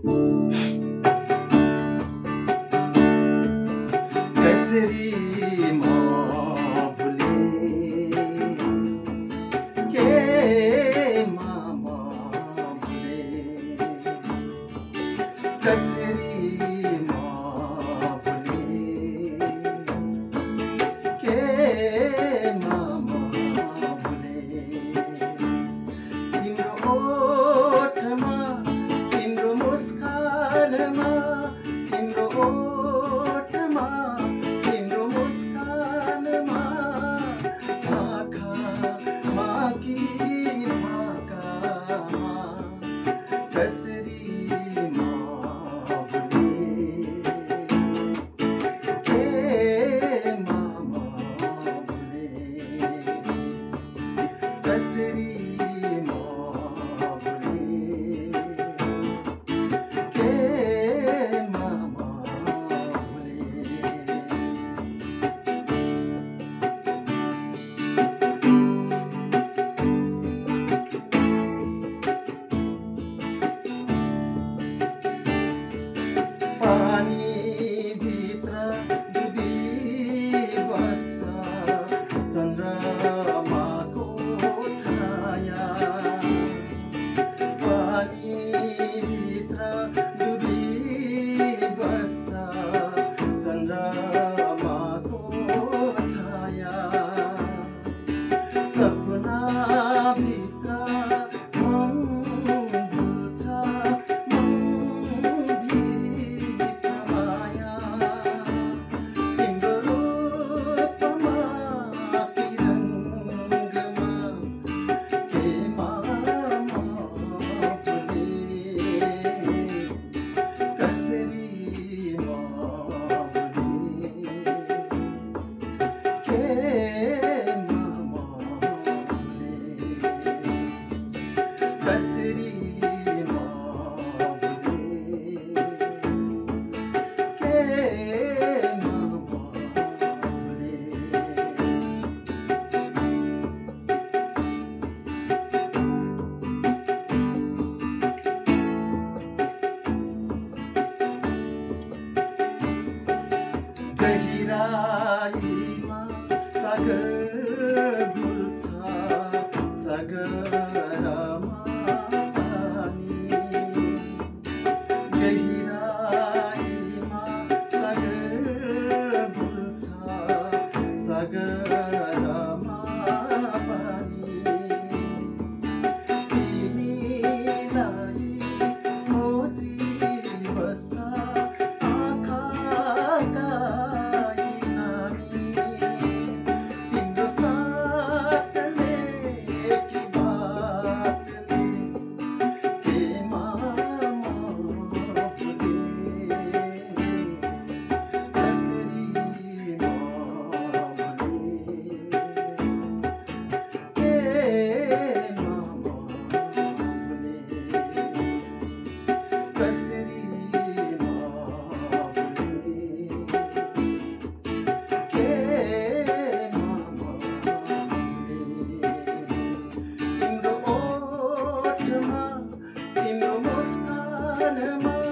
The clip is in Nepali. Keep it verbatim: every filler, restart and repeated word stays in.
कसरी म भुले केमा म भुले कसरी म भुले केमा म भुले तिम्रो ओठमा तिम्रो मुस्कानमा तिम्रो ओठमा तिम्रो मुस्कानमा आँखामा कि भाकामा कसरी म भुले केमा म भुले कसरी म भुले केमा म भुले पानीभित्र डुबिबस्छ चन्द्रमाको छाया पानीभित्र डुबिबस्छ चन्द्रमाको छाया सपनाभित्र मन भुल्छ मनभित्र माया तिम्रो रूपमा तिरङ्गमा केमा म भुले कसरी म भुले केमा म भुले कसरी म भुले केमा म भुले गहिराईमा सागर भुल्छ सागरमा पानी गहिराईमा सागर भुल्छ सागरमा पानी तिमीलाई खोजिबस्छ आँखाका तिम्रो साथले कि बातले केमा म भुले कसरी म भुले केमा म भुले कसरी म भुले केमा म भुले तिम्रो ओठमा तिम्रो मुस्कानमा